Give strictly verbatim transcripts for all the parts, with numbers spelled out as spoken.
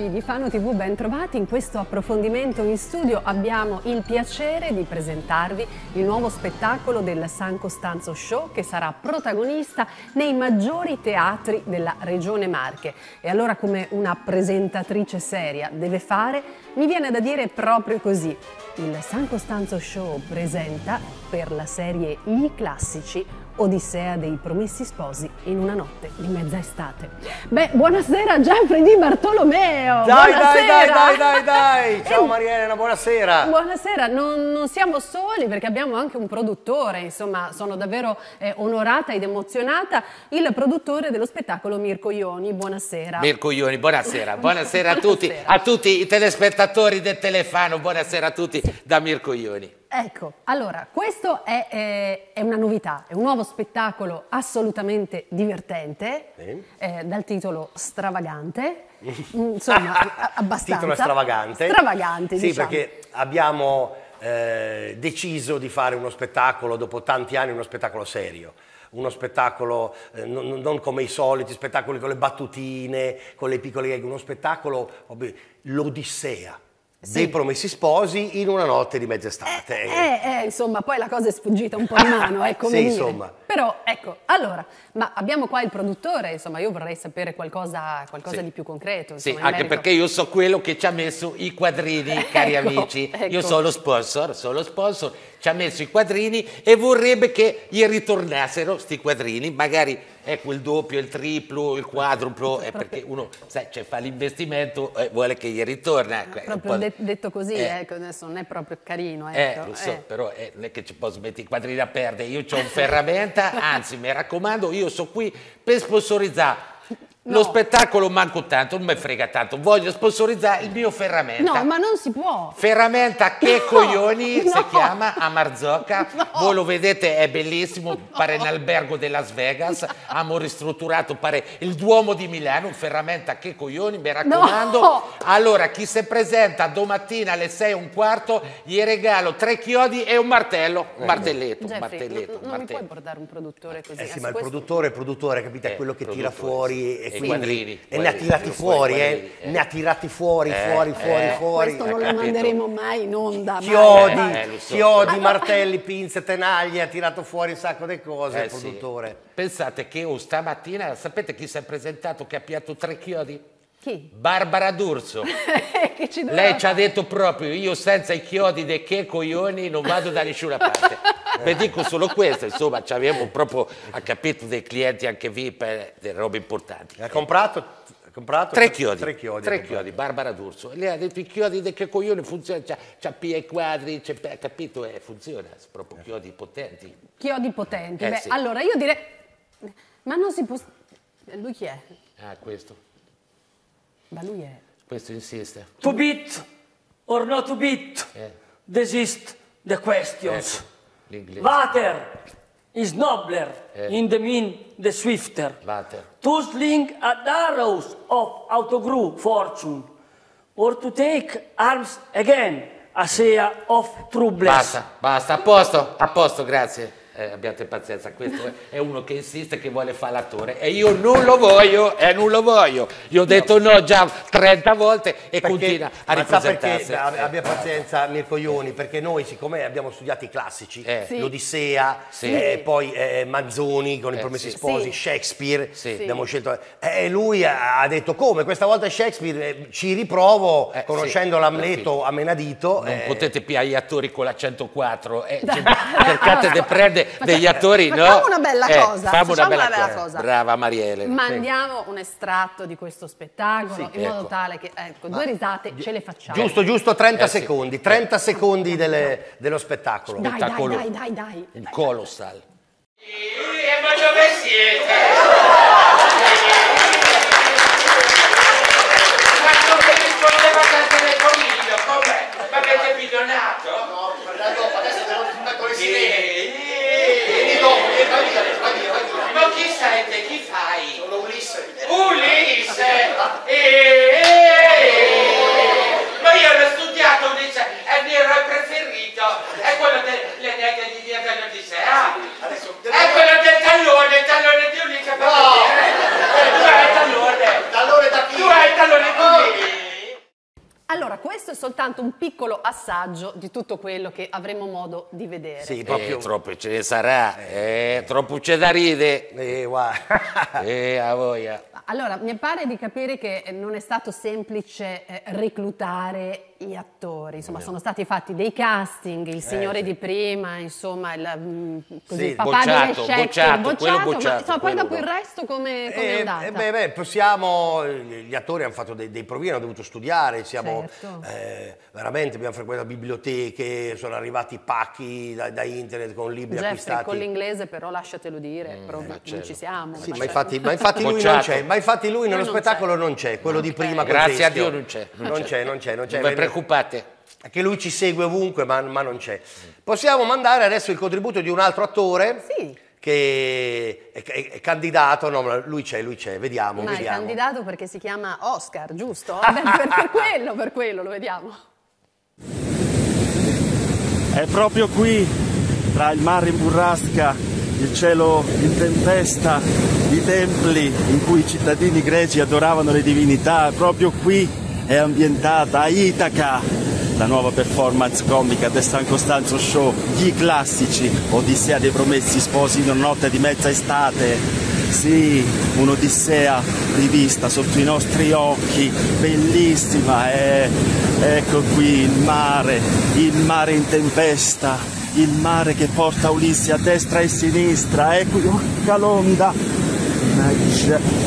amici di Fano ti vu, ben trovati. In questo approfondimento in studio abbiamo il piacere di presentarvi il nuovo spettacolo del San Costanzo Show, che sarà protagonista nei maggiori teatri della Regione Marche. E allora, come una presentatrice seria deve fare, mi viene da dire proprio così: il San Costanzo Show presenta, per la serie I Classici, Odissea dei Promessi Sposi in una notte di mezza estate. Beh, buonasera Geoffrey Di Bartolomeo! Dai, buonasera. dai, dai, dai, dai! Ciao Maria Elena, buonasera! Buonasera, non, non siamo soli perché abbiamo anche un produttore, insomma sono davvero eh, onorata ed emozionata, il produttore dello spettacolo Mirko Ioni. Buonasera. Mirko Ioni, buonasera, buonasera a tutti, Buonasera. a tutti i telespettatori del Telefano, buonasera a tutti da Mirko Ioni. Ecco, allora, questo è, eh, è una novità, è un nuovo spettacolo assolutamente divertente, Sì. eh, dal titolo Stravagante, insomma, a- abbastanza. Titolo stravagante. Stravagante, Sì, diciamo. perché abbiamo eh, deciso di fare uno spettacolo, dopo tanti anni, uno spettacolo serio. Uno spettacolo eh, non, non come i soliti spettacoli con le battutine, con le piccole gag, uno spettacolo, vabbè, l'Odissea. Sì. Dei Promessi Sposi in una notte di mezz'estate. Eh, eh, eh, insomma, poi la cosa è sfuggita un po' di mano, è come Sì, dire. insomma. Però, ecco, allora, ma abbiamo qua il produttore, insomma, io vorrei sapere qualcosa, qualcosa Sì. di più concreto. Sì, insomma, in anche merito- perché io so quello che ci ha messo i quadrini, cari Ecco, amici. ecco. Io sono lo sponsor, sono lo sponsor, ci ha messo i quadrini e vorrebbe che gli ritornassero sti quadrini, magari ecco il doppio, il triplo, il quadruplo, è perché uno sai, cioè, fa l'investimento e vuole che gli ritorna. ecco, è un Proprio po'- de- detto così, Eh. ecco, adesso non è proprio carino. Eh, Ecco, lo so, eh. però eh, non è che ci posso mettere i quadrini a perdere. Io ho un ferramenta, anzi, mi raccomando, io sono qui per sponsorizzare. No. Lo spettacolo manco tanto, non mi frega tanto, voglio sponsorizzare il mio ferramenta. No, ma non si può. Ferramenta che No, coglioni no. si chiama a Marzocca. No. Voi lo vedete, è bellissimo, pare un albergo di Las Vegas. Abbiamo ristrutturato, pare il Duomo di Milano. Un ferramenta che coglioni, mi raccomando. No. Allora, chi si presenta domattina alle sei e un quarto, gli regalo tre chiodi e un martello. Un martelletto, un Jeffrey, martelletto. non, un non mi puoi martello. portare un produttore così? Eh sì, Adesso ma il questo- produttore, il produttore, capite, è Eh, quello che tira produttore, fuori sì. e, E i quindi- quadrini, e ne ha quadrini, tirati i fuori, quadrini, eh, eh. ne ha tirati fuori, Eh, fuori, fuori, eh. fuori. Questo non hai lo capito? manderemo mai in onda. mai. Chiodi, Eh, eh, lo so. chiodi, martelli, pinze, tenaglie, ha tirato fuori un sacco di cose Eh, il sì. produttore. Pensate che oh, stamattina, sapete chi si è presentato che ha piatto tre chiodi? Chi? Barbara D'Urso. Che ci doveva Lei ci ha fare? detto proprio: io senza i chiodi dei che coglioni non vado da nessuna parte. Vi dico solo questo, insomma, ci abbiamo proprio, ha capito, dei clienti anche V I P, eh, delle robe importanti. Ha comprato, ha comprato Tre chiodi, tre chiodi, tre ha comprato. chiodi, Barbara D'Urso. E lei ha detto: i chiodi dei che coglioni funzionano, c'ha, c'ha pia i quadri, c'è, ha capito, eh, funziona, sono proprio chiodi potenti. Chiodi potenti. Eh, Beh, sì. allora io direi... Ma non si può... Lui chi è? Ah, questo, Ma lui è... questo insiste. To beat or not to beat, Eh. desist the questions. Ecco, l'inglese. Water is nobler Eh. in the mean the swifter. Water. To sling at arrows of autogrew fortune, or to take arms again, a sea of troubles. Basta, basta, a posto, a posto, grazie. Eh, abbiate pazienza, questo è, è uno che insiste che vuole fare l'attore e io non lo voglio, e non lo voglio. Gli ho detto no già trenta volte e Perché- continua a ma sa perché ripresentarsi. ab- Eh. abbia pazienza Mirko Ioni, perché noi siccome abbiamo studiato i classici, Eh. Sì. l'Odissea, Sì. eh, poi eh, Manzoni con i Eh, Promessi sì. Sposi, Sì. Shakespeare, Sì. abbiamo scelto, e lui ha ha detto come questa volta Shakespeare, eh, ci riprovo Eh, conoscendo sì, l'Amleto capito. a menadito. Non eh, potete più agli attori con la centoquattro, eh, cioè, cercate di prendere degli attori, no? Facciamo una bella Eh, cosa, Facciamo una facciamo bella, una bella cosa. cosa. Brava Mariele. Mandiamo un estratto di questo spettacolo Sì, in modo ecco. tale che, ecco, due risate ce le facciamo. Giusto, giusto, trenta Eh, sì. secondi, trenta secondi delle- dello spettacolo. Dai, dai, spettacolo. dai, dai, dai. Un colossal. E ma dove siete? Ma non mi rispondevate al telefonino, come? Ma avete bidonato? No, dopo, adesso devo fare con le sirene. Eh, Vieni dopo, vieni, vai via, vai via, vai via. Ma chi siete? Chi fai? Sono Ulisse. Ulisse! Eh, ma io l'ho studiato Ulisse, è il mio eroe preferito, è quello dell'Eneide di Via dell'Odissea. Adesso È quello del tallone, il tallone di Ulisse, fa No! vedere. Eh, tu hai il tallone. Tallone da chi? Tu hai il tallone di Ulisse. soltanto un piccolo assaggio di tutto quello che avremo modo di vedere. Sì, Eh, proprio... troppo ce ne sarà, eh, troppo c'è da ridere. Eh, guarda. Eh, a voglia. Allora, mi pare di capire che non è stato semplice eh, reclutare gli attori, insomma sono stati fatti dei casting, il signore sì. di prima, insomma il, mm, così, Sì, il papà bocciato, di Shakespeare, bocciato, quello ma bocciato, insomma, poi quello dopo il no. resto come, come è Eh, andata? eh, beh, beh, possiamo, gli attori hanno fatto dei, dei provini, hanno dovuto studiare, siamo Certo. eh, veramente, abbiamo frequentato biblioteche, sono arrivati pacchi da, da internet con libri Jeffrey, acquistati. con l'inglese però lasciatelo dire, proprio, non Marcello. ci siamo. Sì, ma Marcello. infatti, ma infatti lui non Bocciato. c'è, ma infatti lui nello non spettacolo c'è. non c'è, quello di prima col Grazie a teschio. Dio non c'è. Non c'è, non c'è, non c'è. Non vi preoccupate. Che lui ci segue ovunque, ma, ma non c'è. Possiamo mandare adesso il contributo di un altro attore Sì. che è, è- è candidato, no, ma lui c'è, lui c'è, vediamo, Ma è vediamo. candidato perché si chiama Oscar, giusto? Vabbè, per, per quello, per quello, lo vediamo. È proprio qui, tra il mare in burrasca, il cielo in tempesta, i templi in cui i cittadini greci adoravano le divinità, proprio qui è ambientata Itaca, la nuova performance comica del San Costanzo Show, gli classici Odissea dei Promessi Sposi in una notte di mezza estate. Sì, un'Odissea rivista sotto i nostri occhi, bellissima, eh. Ecco qui il mare, il mare in tempesta, il mare che porta Ulisse a destra e a sinistra, ecco, urca l'onda. Mannaggia.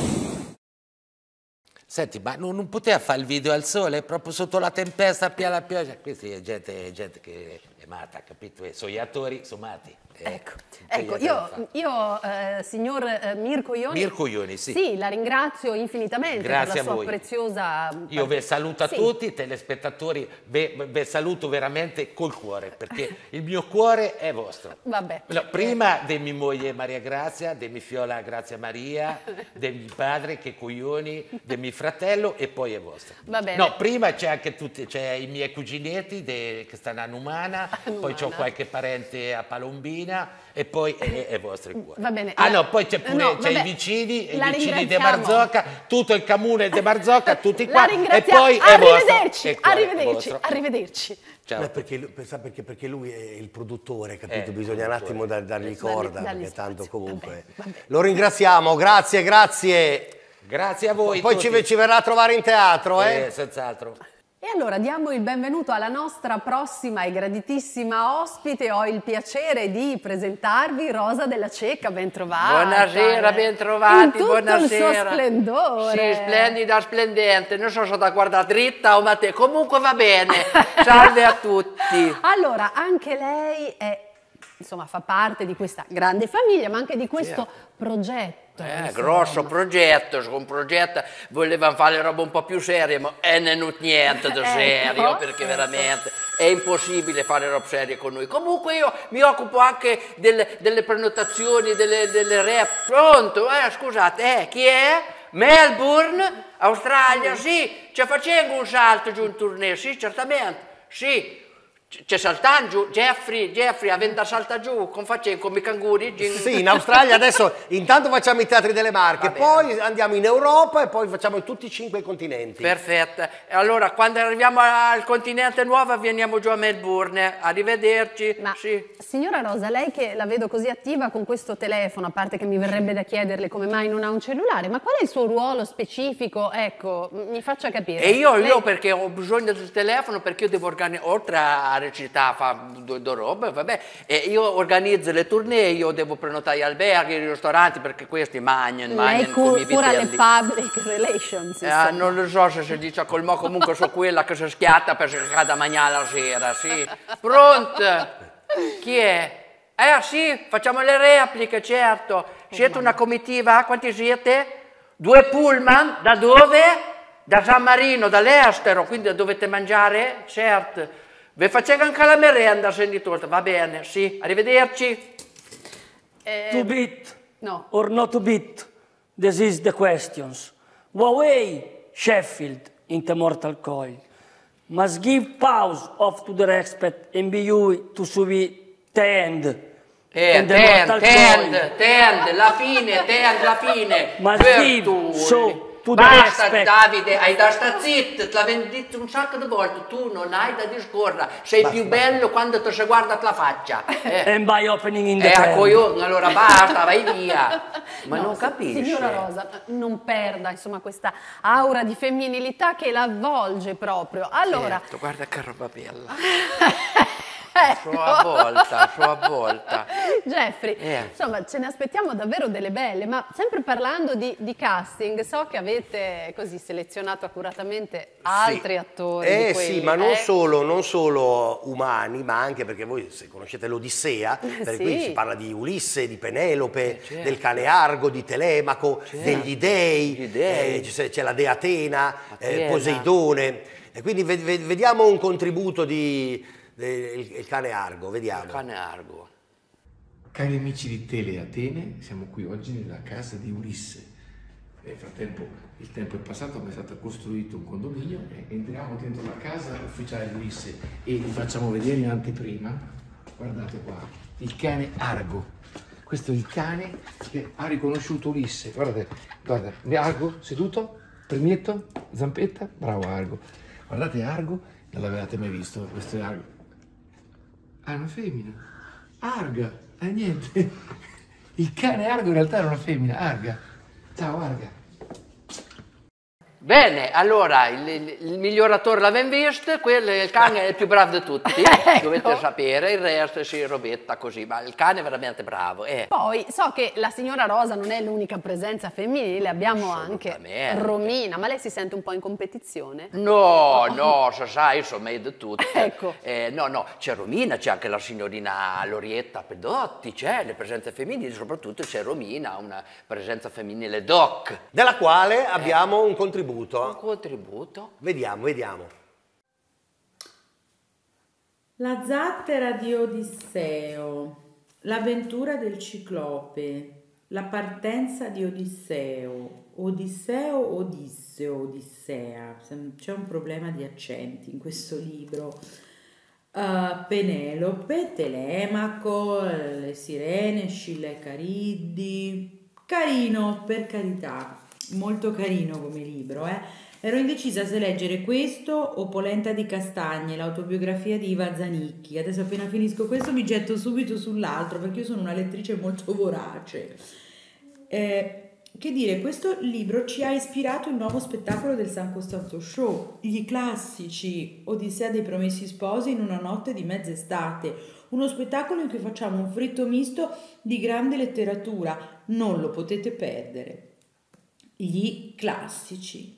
Senti, ma non, non poteva fare il video al sole, proprio sotto la tempesta, pia la pioggia? Questa è gente, gente che è matta, capito? E sono gli attori, sono matti. Eh, Ecco, che ecco gli io, attori io eh, signor eh, Mirko Ioni, Mirko Ioni, sì. sì, la ringrazio infinitamente Grazie per a la sua voi. preziosa... Io vi saluto a Sì. tutti, i telespettatori, vi vi saluto veramente col cuore, perché il mio cuore è vostro. Vabbè. No, prima di mia moglie Maria Grazia, di mia fiola Grazia Maria, di mio padre che coglioni, di mio fratello e poi è vostro. Va bene. No, prima c'è anche tutti, c'è i miei cuginetti de- che stanno a Numana, poi c'ho Numana. qualche parente a Palombina e poi è, è vostro il cuore. Va bene. Ah La- no, poi c'è pure no, c'è i vabbè. vicini, i La vicini di ringraziamo. Marzocca, tutto il comune di Marzocca, tutti La qua e ringraziamo. poi è vostro. Arrivederci, e qua è arrivederci, vostro. arrivederci. Ciao. Beh, perché, lui- pensa perché, perché lui è il produttore, capito? Eh, Bisogna un attimo dar- dargli Dargli- corda, dargli perché tanto spazio. comunque... Vabbè, vabbè. Lo ringraziamo, grazie, grazie. Grazie a voi Poi ci, tutti. ci verrà a trovare in teatro, eh? Eh, senz'altro. E allora diamo il benvenuto alla nostra prossima e graditissima ospite. Ho il piacere di presentarvi Rosa della Cecca, ben trovata. Buonasera, ben trovati, In tutto buonasera. il suo splendore. Sì, splendida, splendente. Non so se da guardare dritta o ma te. Comunque va bene. Salve a tutti. Allora, anche lei è, insomma, fa parte di questa grande famiglia, ma anche di questo progetto. Eh, insomma. grosso progetto, su un progetto volevano fare roba un po' più serie, ma è non niente di Ecco, serio, perché veramente è impossibile fare roba seria con noi. Comunque io mi occupo anche delle, delle prenotazioni, delle, delle rap. Pronto? Eh, scusate, eh, chi è? Melbourne, Australia, sì, ci facendo un salto giù in tournée, sì, certamente, sì. C'è saltando giù, Jeffrey, Jeffrey, avendo salta giù, con facendo come i canguri. gin- Sì, in Australia adesso intanto facciamo i teatri delle Marche, Va bene. poi andiamo in Europa e poi facciamo tutti i cinque continenti. Perfetto. E allora, quando arriviamo al continente nuovo, veniamo giù a Melbourne. Arrivederci. Ma Sì. signora Rosa, lei che la vedo così attiva con questo telefono, a parte che mi verrebbe da chiederle come mai non ha un cellulare, ma qual è il suo ruolo specifico? Ecco, m- mi faccia capire. E io, Lei- io perché ho bisogno del telefono, perché io devo organizzare, oltre a recitare, fare due, due robe, vabbè, e io organizzo le tournée, io devo prenotare gli alberghi, i ristoranti, perché questi mangiano, Lei mangiano cu- come i cura le vitelli. public relations. Eh, insomma. non lo so se si dice col mo, comunque so quella che si schiatta per cercare da mangiare la sera, sì. Pronto? Chi è? Eh sì, facciamo le repliche, certo. Siete una comitiva? Quanti siete? Due pullman? Da dove? Da San Marino, dall'estero, quindi dovete mangiare? Certo. Vi faccio anche la merenda, senti tutto, va bene, sì. Arrivederci. Eh, To beat no. or not to beat? This is the questions. Huawei, Sheffield, in the mortal coil. Must give pause off to the respect and be you to subi tend. Eh, in the tend, mortal tend, coil. tend, la fine, tend, la fine. Must give Vertuli. so to the Basta respect. Davide, hai da sta zitto, te l'avevo detto un sacco di volte, tu non hai da discorrere, sei Basta, più basta. bello quando ti si guarda la faccia. Eh. And by opening in the E a term. coglione, allora basta, vai via. Ma No, non si- capisci. Signora Rosa, non perda insomma questa aura di femminilità che la avvolge proprio. Allora, Certo, guarda che roba bella. ecco. So a volta, so a volta. Jeffrey, Eh. insomma ce ne aspettiamo davvero delle belle, ma sempre parlando di, di casting, so che avete così selezionato accuratamente altri Sì. attori. Eh di quelli, sì, ma non, eh? solo, non solo umani, ma anche perché voi se conoscete l'Odissea, per Sì. cui si parla di Ulisse, di Penelope, certo. del cane Argo, di Telemaco, degli dei, Gli dei. eh, c'è, c'è la dea Atena, eh, Atena. Poseidone, e quindi ve- ve- vediamo un contributo di de- il, il cane Argo, vediamo. Cane Argo. Cari amici di Tele Atene, siamo qui oggi nella casa di Ulisse. Nel frattempo il tempo è passato, ma è stato costruito un condominio e entriamo dentro la casa ufficiale di Ulisse e vi facciamo vedere in anteprima, guardate qua, il cane Argo. Questo è il cane che ha riconosciuto Ulisse. Guardate, guarda, Argo seduto, premietto, zampetta, bravo Argo. Guardate Argo, non l'avevate mai visto, questo è Argo. Ah, è una femmina. Arga, eh niente. Il cane Argo in realtà era una femmina, Arga. Ciao Arga. Bene, allora il, il, il miglior attore l'abbiamo visto, quello, il cane è il più bravo di tutti, Ecco. dovete sapere, il resto si robetta così, ma il cane è veramente bravo. Eh. Poi so che la signora Rosa non è l'unica presenza femminile, abbiamo anche Assolutamente. Romina, ma lei si sente un po' in competizione? No, no, se sai, sono meglio di tutte. Ecco. Eh, no, no, c'è Romina, c'è anche la signorina Lorietta Pedotti, c'è le presenze femminili, soprattutto c'è Romina, una presenza femminile doc. Della quale abbiamo un contributo. Un contributo. Vediamo, vediamo. La zattera di Odisseo, l'avventura del ciclope, la partenza di Odisseo, Odisseo, Odisseo, Odissea, c'è un problema di accenti in questo libro. Uh, Penelope, Telemaco, le sirene, Scilla e Cariddi, carino per carità, molto carino come libro, eh. Ero indecisa se leggere questo o Polenta di Castagne, l'autobiografia di Iva Zanicchi. Adesso appena finisco questo mi getto subito sull'altro perché io sono una lettrice molto vorace. Eh, che dire, questo libro ci ha ispirato il nuovo spettacolo del San Costanzo Show, gli classici Odissea dei Promessi Sposi in una notte di mezz'estate, uno spettacolo in cui facciamo un fritto misto di grande letteratura, non lo potete perdere. Gli classici.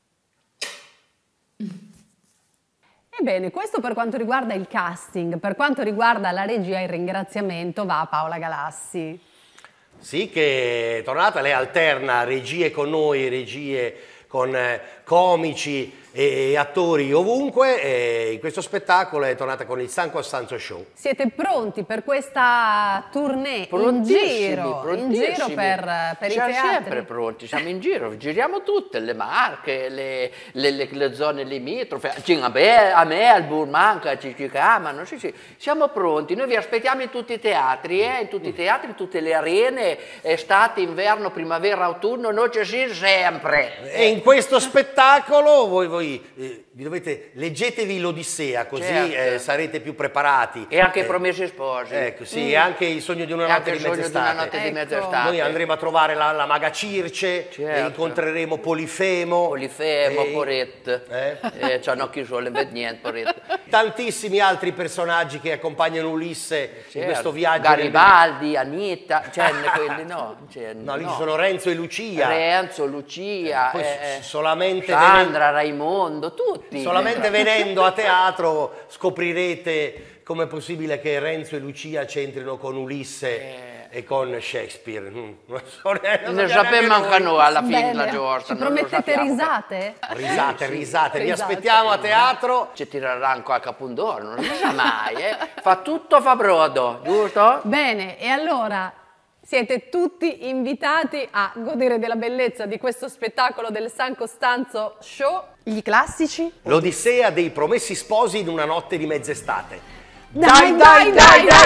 Ebbene, questo per quanto riguarda il casting, per quanto riguarda la regia e il ringraziamento va a Paola Galassi. Sì, che è tornata, lei alterna regie con noi, regie con eh, comici e, e attori ovunque, e in questo spettacolo è tornata con il San Costanzo Show. Siete pronti per questa tournée in Prontissimi, giro, in giro prontissimi. per, per i Siamo teatri? sempre pronti, siamo in giro, giriamo tutte, le Marche, le, le, le, le zone limitrofe, a me, a me al Burmanca ci chiamano, sì, sì, siamo pronti, noi vi aspettiamo in tutti i teatri, eh, in tutti i teatri, in tutte le arene, estate, inverno, primavera, autunno, noi ci siamo sempre. E in questo spettacolo voi, voi eh, vi dovete, leggetevi l'Odissea, così Certo. eh, sarete più preparati. E anche Eh, i Promessi Sposi. Ecco, sì, Mm. e anche il Sogno di una E notte anche di il Sogno di mezz'estate. una notte di Ecco. mezz'estate. Noi andremo a trovare la, la maga Circe, Certo. e incontreremo Polifemo. Polifemo, e- Porette, Eh? eh, c'hanno chi solo, non vede niente, Porette. Tantissimi altri personaggi che accompagnano Ulisse in Certo. questo viaggio. Garibaldi, Anita, c'è quelli no, c'è- No, lì ci sono Renzo e Lucia. Renzo, Lucia, Poi eh, solamente Sandra, Raimondo, tutti. Solamente venendo a teatro scoprirete com'è possibile che Renzo e Lucia c'entrino con Ulisse e con Shakespeare. Mm, non so neanche- non Ne sappiamo sappiamo neanche anche noi. noi alla fine Bene. la giornata. Ci non lo promettete sappiamo. risate? Risate, risate, vi Risate. aspettiamo a teatro. Ci tireranno qualche pundoro, non si sa mai, eh. Fa tutto, fa brodo, giusto? Bene, e allora siete tutti invitati a godere della bellezza di questo spettacolo del San Costanzo Show, gli classici. L'Odissea dei Promessi Sposi in una notte di mezz'estate. Dai, dai, dai, dai, dai,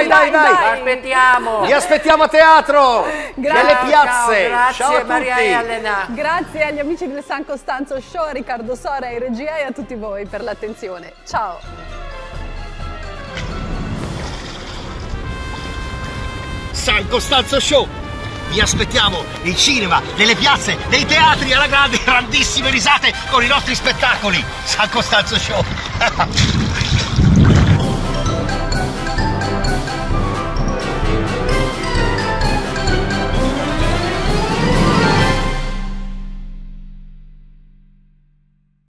dai, dai, dai. Lo aspettiamo. Vi aspettiamo a teatro, Grazie. nelle piazze. Ciao, grazie Ciao a Maria tutti. Elena. Grazie agli amici del San Costanzo Show, a Riccardo Sora in regia e a tutti voi per l'attenzione. Ciao. San Costanzo Show. Vi aspettiamo in cinema, nelle piazze, nei teatri, alla grande, grandissime risate con i nostri spettacoli. San Costanzo Show.